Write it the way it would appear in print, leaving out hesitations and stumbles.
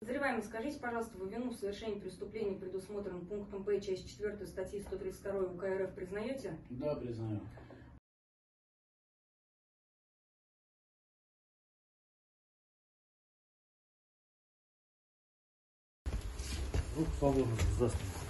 Подозреваемый, скажите, пожалуйста, вы вину в совершении преступления, предусмотренным пунктом П, часть 4 статьи 132 УК РФ, признаете? Да, признаю. Руку положим за спину.